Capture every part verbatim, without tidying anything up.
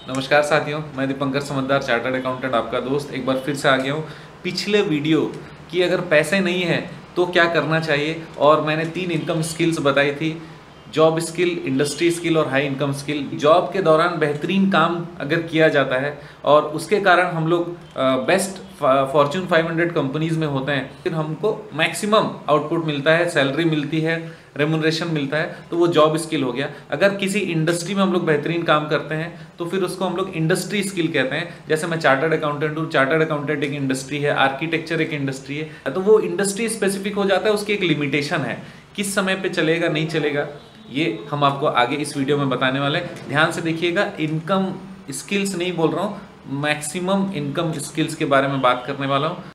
नमस्कार साथियों, मैं दीपंकर समझदार चार्टर्ड अकाउंटेंट आपका दोस्त एक बार फिर से आ गया हूँ। पिछले वीडियो कि अगर पैसे नहीं है तो क्या करना चाहिए, और मैंने तीन इनकम स्किल्स बताई थी, जॉब स्किल, इंडस्ट्री स्किल और हाई इनकम स्किल। जॉब के दौरान बेहतरीन काम अगर किया जाता है और उसके कारण हम लोग best fortune five hundred companies में होते हैं, फिर हमको मैक्सिमम आउटपुट मिलता है, सैलरी मिलती है, रेमुनरेशन मिलता है, तो वो जॉब स्किल हो गया। अगर किसी इंडस्ट्री में हम लोग बेहतरीन काम करते हैं तो फिर उसको हम लोग इंडस्ट्री स्किल कहते हैं। जैसे मैं चार्टर्ड अकाउंटेंट हूँ, चार्टर्ड अकाउंटेंट एक इंडस्ट्री है, आर्किटेक्चर एक इंडस्ट्री है, तो वो इंडस्ट्री स्पेसिफिक हो जाता है, उसकी एक लिमिटेशन है, किस समय पे चलेगा नहीं चलेगा, ये हम आपको आगे इस वीडियो में बताने वाले हैं। ध्यान से देखिएगा, इनकम स्किल्स नहीं बोल रहा हूँ, मैक्सिमम इनकम स्किल्स के बारे में बात करने वाला हूँ।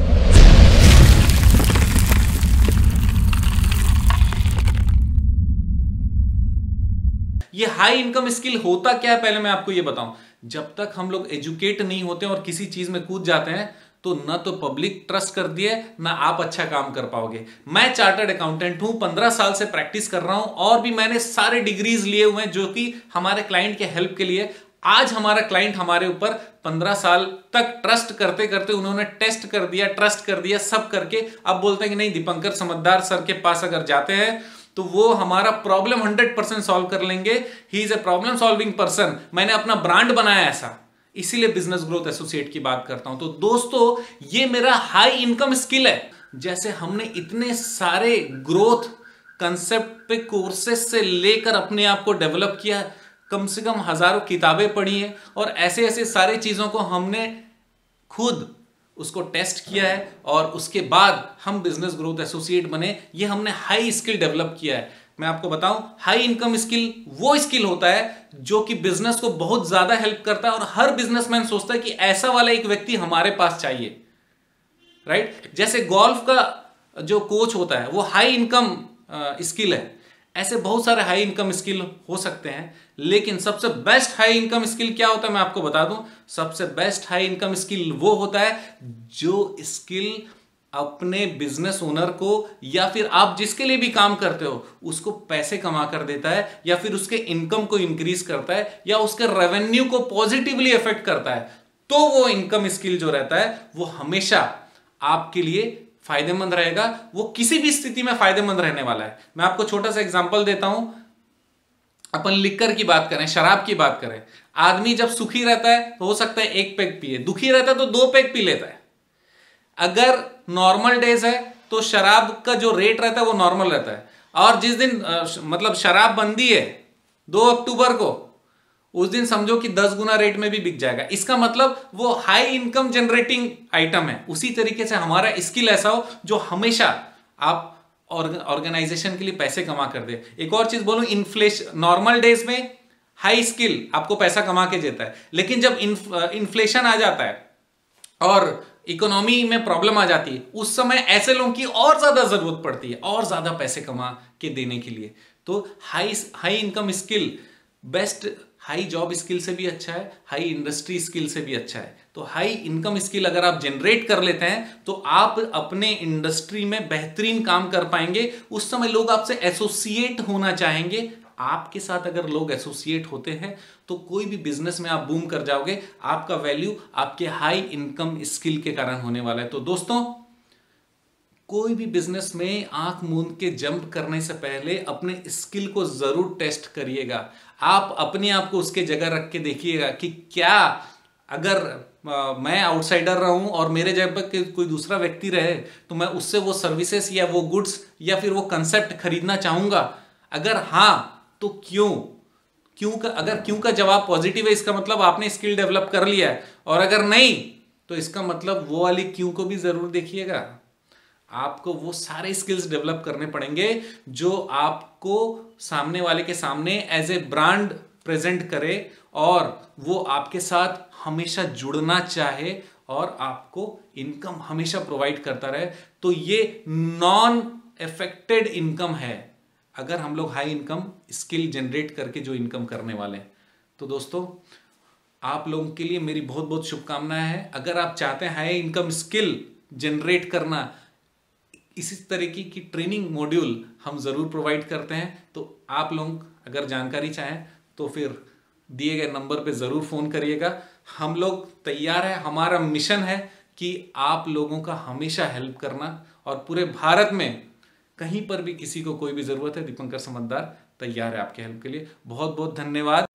ये हाई इनकम स्किल होता क्या है, पहले मैं आपको ये बताऊं। जब तक हम लोग एजुकेट नहीं होते और किसी चीज में कूद जाते हैं तो न तो पब्लिक ट्रस्ट करती है, ना आप अच्छा काम कर पाओगे। मैं चार्टर्ड अकाउंटेंट हूं, पंद्रह साल से प्रैक्टिस कर रहा हूं और भी मैंने सारे डिग्रीज लिए हुए हैं जो कि हमारे क्लाइंट के हेल्प के लिए। आज हमारा क्लाइंट हमारे ऊपर पंद्रह साल तक ट्रस्ट करते करते उन्होंने टेस्ट कर दिया, ट्रस्ट कर दिया, सब करके अब बोलते हैं कि नहीं, दीपंकर समझदार सर के पास अगर जाते हैं तो वो हमारा प्रॉब्लम हंड्रेड परसेंट सॉल्व कर लेंगे। He is a problem solving person. मैंने अपना ब्रांड बनाया ऐसा, इसीलिए बिजनेस ग्रोथ एसोसिएट की बात करता हूं। तो दोस्तों, ये मेरा हाई इनकम स्किल है। जैसे हमने इतने सारे ग्रोथ कंसेप्ट पे कोर्सेस से लेकर अपने आप को डेवलप किया, कम से कम हजारों किताबें पढ़ी हैं और ऐसे ऐसे सारी चीजों को हमने खुद उसको टेस्ट किया है और उसके बाद हम बिजनेस ग्रोथ एसोसिएट बने। ये हमने हाई स्किल डेवलप किया है। मैं आपको बताऊं, हाई इनकम स्किल वो स्किल होता है जो कि बिजनेस को बहुत ज्यादा हेल्प करता है और हर बिजनेसमैन सोचता है कि ऐसा वाला एक व्यक्ति हमारे पास चाहिए, राइट। जैसे गोल्फ का जो कोच होता है वो हाई इनकम स्किल है। ऐसे बहुत सारे हाई इनकम स्किल हो सकते हैं, लेकिन सबसे बेस्ट हाई इनकम स्किल क्या होता है मैं आपको बता दूं। सबसे बेस्ट हाई इनकम स्किल वो होता है जो स्किल अपने बिजनेस ओनर को या फिर आप जिसके लिए भी काम करते हो उसको पैसे कमा कर देता है, या फिर उसके इनकम को इंक्रीज करता है, या उसके रेवेन्यू को पॉजिटिवली इफेक्ट करता है। तो वो इनकम स्किल जो रहता है वो हमेशा आपके लिए फायदेमंद रहेगा। वो किसी भी स्थिति में फायदेमंद रहने वाला है। मैं आपको छोटा सा एग्जांपल देता हूं। अपन लिकर की बात करें, शराब की बात करें। आदमी जब सुखी रहता है तो हो सकता है एक पैक पिए, दुखी रहता है तो दो पैक पी लेता है। अगर नॉर्मल डेज है तो शराब का जो रेट रहता है वो नॉर्मल रहता है, और जिस दिन आ, मतलब शराब बंदी है दो अक्टूबर को, उस दिन समझो कि दस गुना रेट में भी बिक जाएगा। इसका मतलब वो हाई इनकम जनरेटिंग आइटम है। उसी तरीके से हमारा स्किल ऐसा हो जो हमेशा आप ऑर्गेनाइजेशन के लिए पैसे कमा कर दे। एक और चीज बोलूं, इन्फ्लेशन, नॉर्मल डेज में हाई स्किल आपको पैसा कमा के देता है, लेकिन जब इन्फ्लेशन आ जाता है और इकोनॉमी में प्रॉब्लम आ जाती है, उस समय ऐसे लोगों की और ज्यादा जरूरत पड़ती है और ज्यादा पैसे कमा के देने के लिए। तो high high income skill best, high job skill से भी अच्छा है, हाई इंडस्ट्री स्किल से भी अच्छा है। तो हाई इनकम स्किल अगर आप जनरेट कर लेते हैं तो आप अपने इंडस्ट्री में बेहतरीन काम कर पाएंगे। उस समय लोग आपसे एसोसिएट होना चाहेंगे। आपके साथ अगर लोग एसोसिएट होते हैं तो कोई भी बिजनेस में आप बूम कर जाओगे। आपका वैल्यू आपके हाई इनकम स्किल के कारण होने वाला है। तो दोस्तों, कोई भी बिजनेस में आंख मूंद के जंप करने से पहले अपने स्किल को जरूर टेस्ट करिएगा। आप अपने आप को उसके जगह रख के देखिएगा कि क्या अगर आ, मैं आउटसाइडर रहूं और मेरे जगह पर कोई दूसरा व्यक्ति रहे तो मैं उससे वो सर्विसेज या वो गुड्स या फिर वो कंसेप्ट खरीदना चाहूंगा। अगर हां तो क्यों? क्यों का अगर क्यों का जवाब पॉजिटिव है, इसका मतलब आपने स्किल डेवलप कर लिया है, और अगर नहीं तो इसका मतलब वो वाली क्यों को भी जरूर देखिएगा। आपको वो सारे स्किल्स डेवलप करने पड़ेंगे जो आपको सामने वाले के सामने एज ए ब्रांड प्रेजेंट करे और वो आपके साथ हमेशा जुड़ना चाहे और आपको इनकम हमेशा प्रोवाइड करता रहे। तो ये नॉन अफेक्टेड इनकम है अगर हम लोग हाई इनकम स्किल जनरेट करके जो इनकम करने वाले हैं। तो दोस्तों, आप लोगों के लिए मेरी बहुत बहुत शुभकामनाएं हैं। अगर आप चाहते हैं हाई इनकम स्किल जनरेट करना, इसी तरीके की ट्रेनिंग मॉड्यूल हम जरूर प्रोवाइड करते हैं। तो आप लोग अगर जानकारी चाहें तो फिर दिए गए नंबर पे ज़रूर फ़ोन करिएगा। हम लोग तैयार हैं, हमारा मिशन है कि आप लोगों का हमेशा हेल्प करना, और पूरे भारत में कहीं पर भी किसी को कोई भी ज़रूरत है, दीपंकर समझदार तैयार है आपके हेल्प के लिए। बहुत बहुत धन्यवाद।